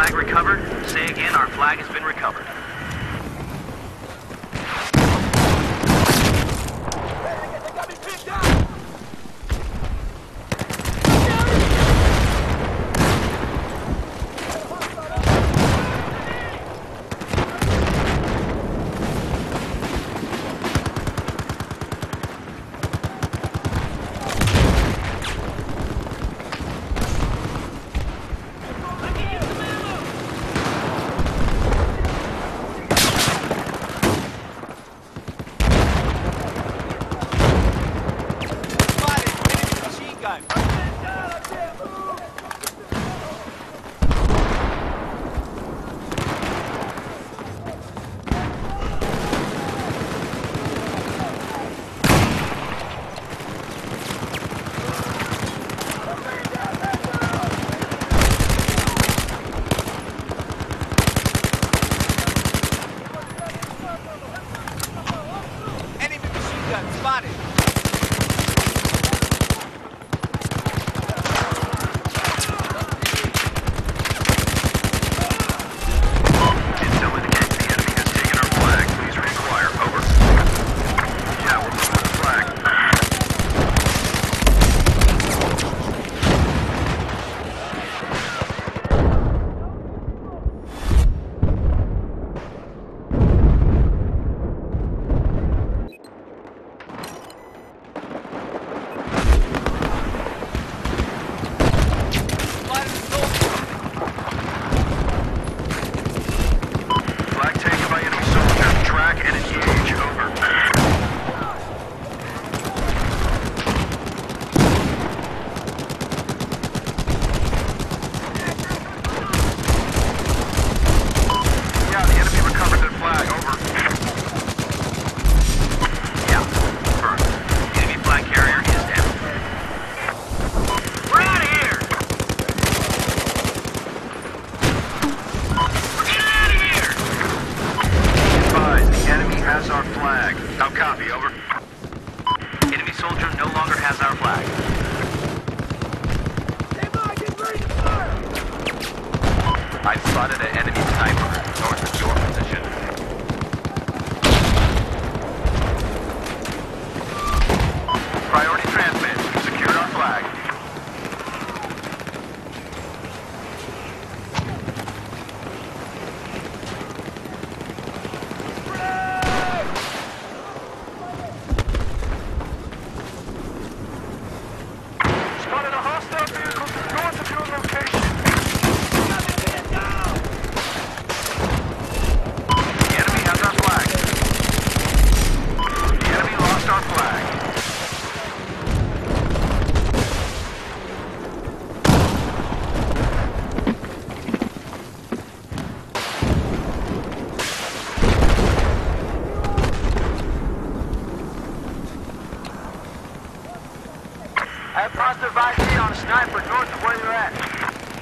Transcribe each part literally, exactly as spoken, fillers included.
Flag recovered. Say again, our flag has been recovered. I've spotted an enemy sniper north of your position. Priority transmit. Secured our flag. Spotted a hostile vehicle north of your location. I have positive I D on a sniper north of where you're at.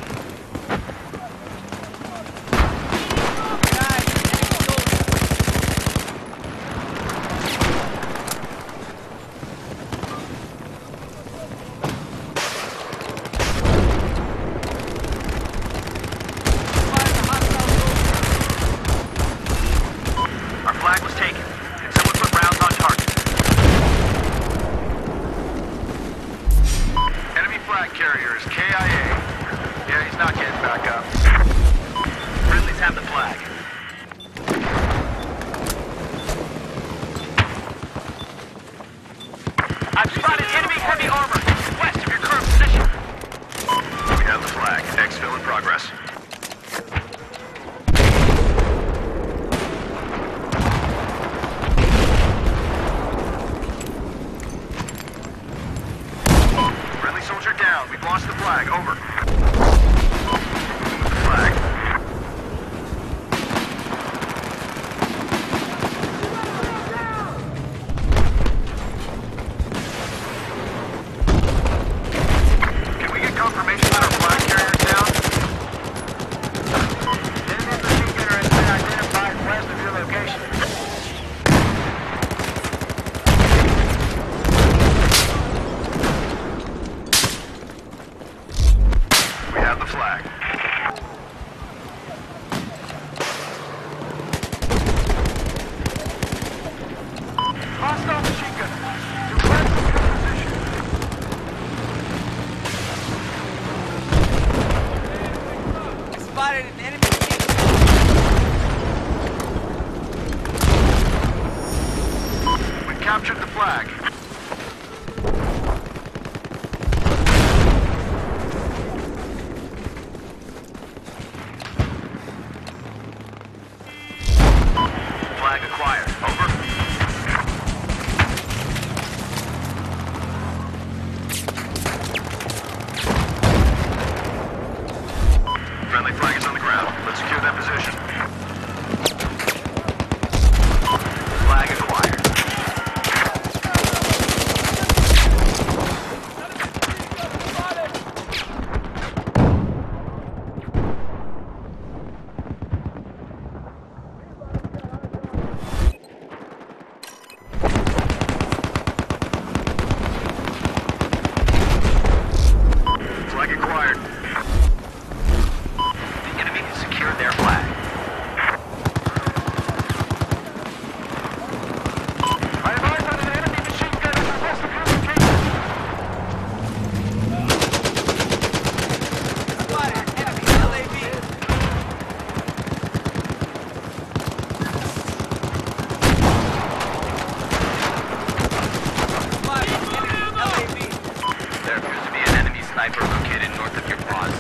Our flag was taken. Can someone put rounds on target? Flag carrier is K I A. Yeah, he's not getting back up. Friendlies have the flag. I've spotted enemy heavy armor west of your current position. We have the flag. Exfil in progress. Friendly soldier down. We've lost the flag. Over. Flag. Can we get confirmation that our flag carrier's down? Enemy machine gunner has been identified west of your location. We have the flag. north of your pause.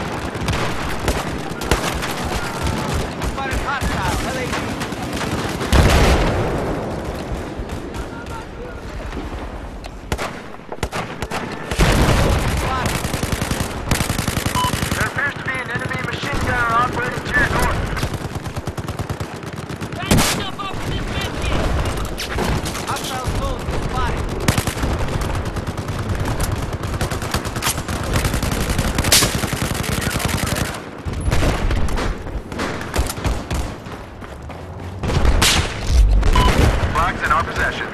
Spotted hostile, L A P. There appears to be an enemy machine gunner operating to your north. Hostile soldier spotted. Flags in our possession.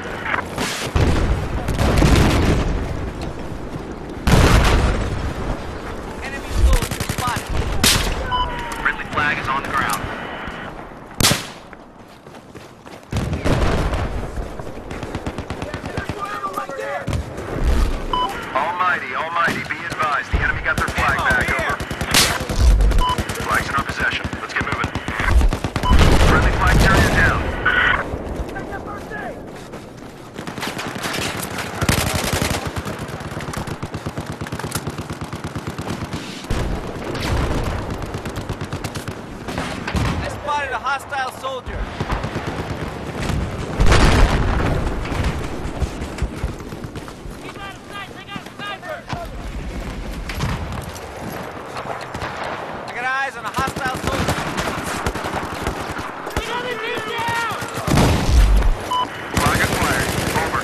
Enemy soldier spotted. Friendly flag is on the ground. Almighty, almighty, be advised. The enemy got their flag back. Over. Flags in our possession. Let's get moving. Friendly flag carrier down. I spotted a hostile soldier. Keep out of sight, they got a sniper! I got eyes on a hostile soldier. Another team down! Flag acquired. Over.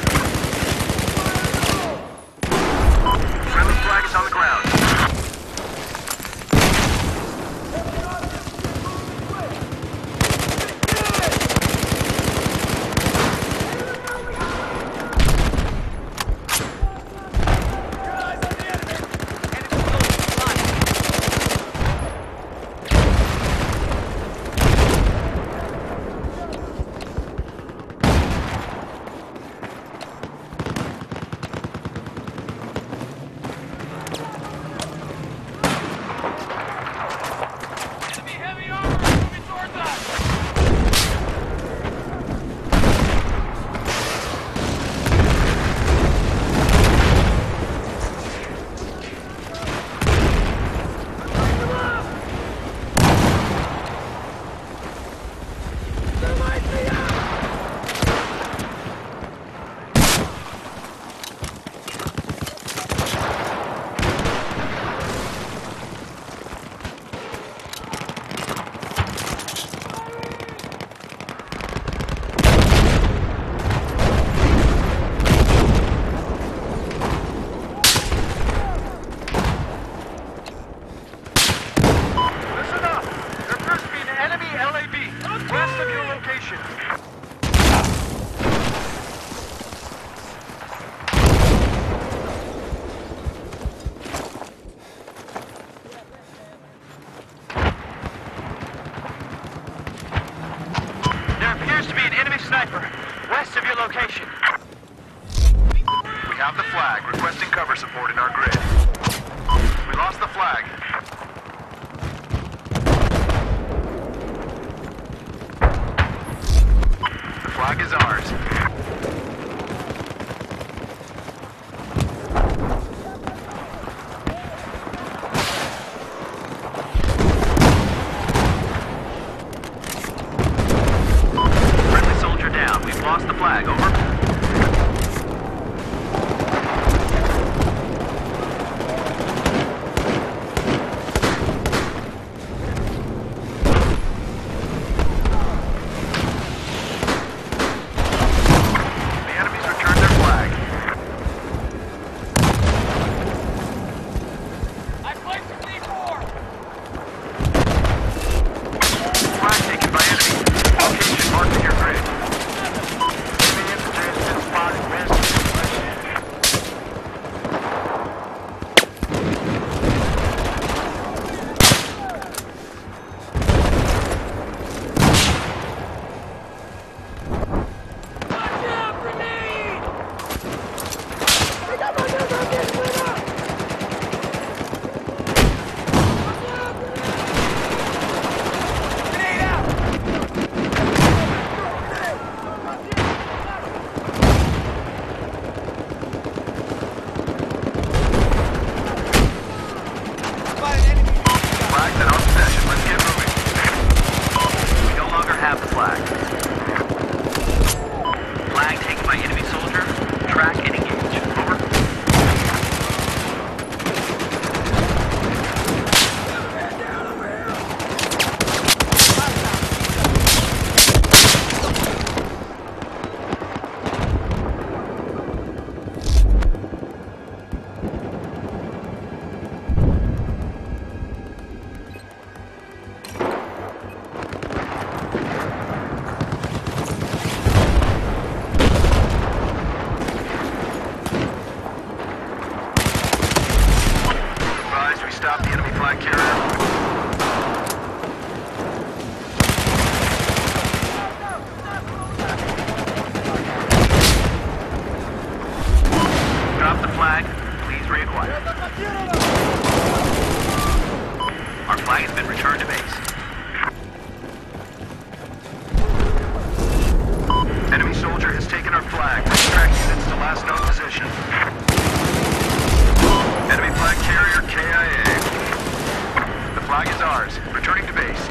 Friendly flag is on the ground. Flag's in our possession. Let's get moving. We no longer have the flag. Flag taken by enemy soldier. Track and engage. Over. Advised we stop the enemy flag carrier. Drop the flag. Please reacquire. Our flag has been returned to base. Enemy soldier has taken our flag. Track units to last known position. Enemy flag carrier K I A. The flag is ours. Returning to base.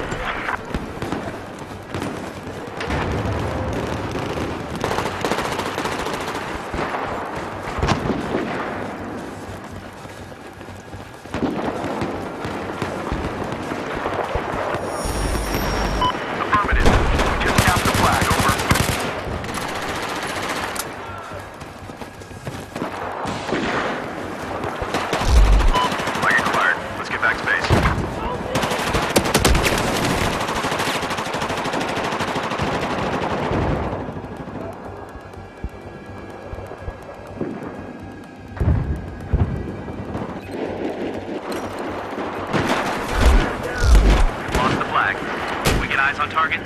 Affirmative. We just tapped the flag. Over. Flag acquired. Let's get back to base. Lost the flag. We get eyes on target.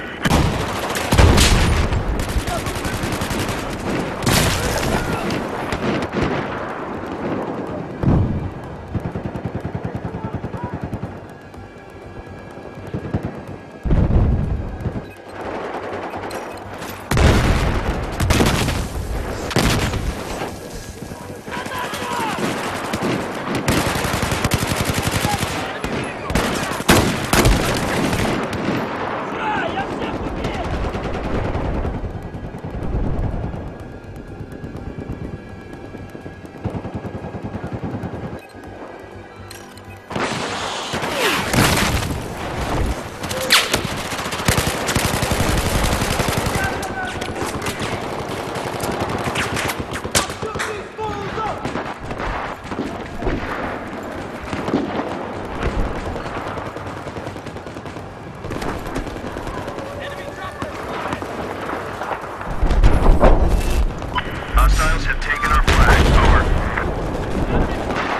Hostiles have taken our flag. Over.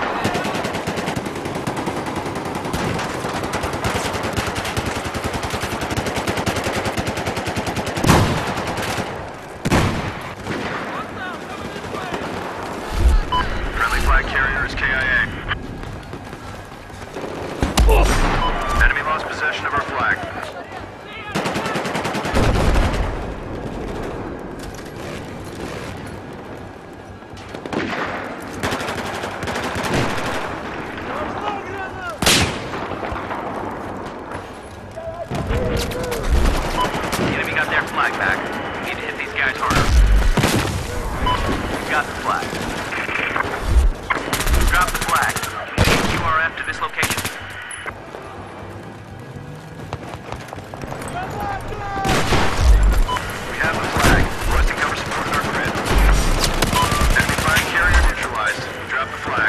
Friendly flag carrier is K I A. Enemy lost possession of our flag. The enemy got their flag back. We need to hit these guys harder. We got the flag. Drop the flag. Q R F to this location. We have the flag. Requesting cover support in our grid. Enemy flag carrier neutralized. Drop the flag.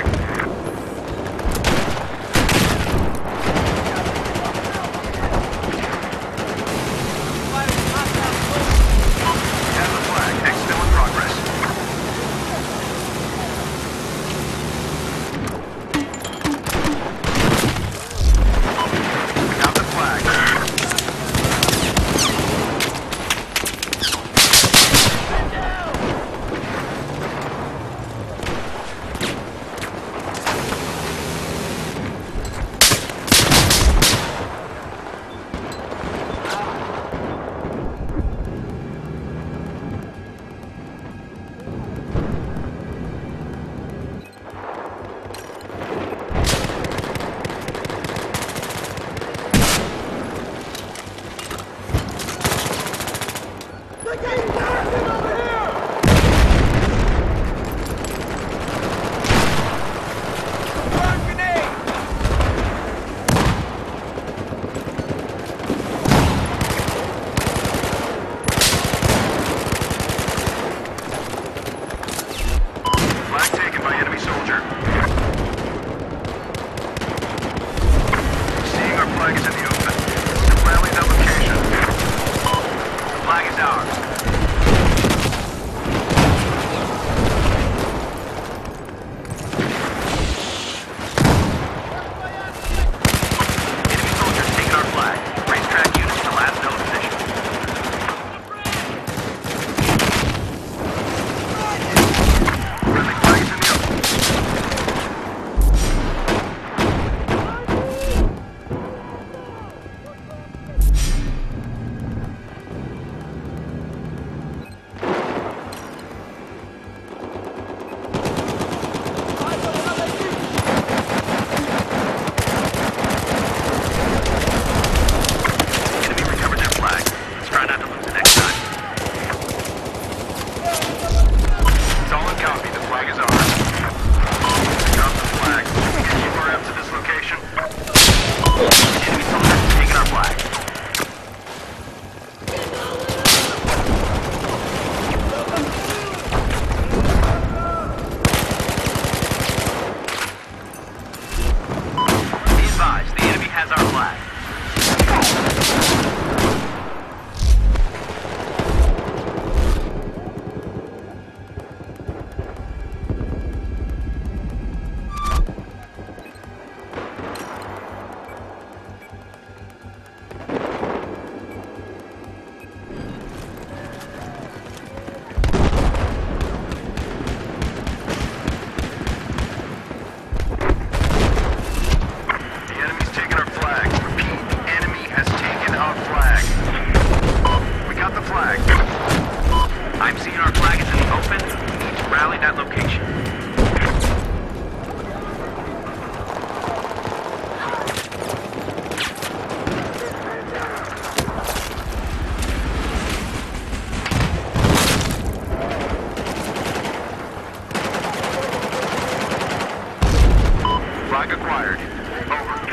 flag is in the open. Rally that location. The flag is ours. Enemy soldiers taking our flag. Racetrack units to last known position. Friendly flag is in the open. Enemy recovered their flag. Let's try not to lose it next time. Solid copy. The flag is ours. Drop the flag. Get U R M to this location. Enemy soldiers taking our flag. Be advised, the enemy has our flag. The enemy's taken our flag. Repeat, the enemy has taken our flag. We got the flag. I'm seeing our flag is in the open. We need to rally that location. Flag acquired. Over.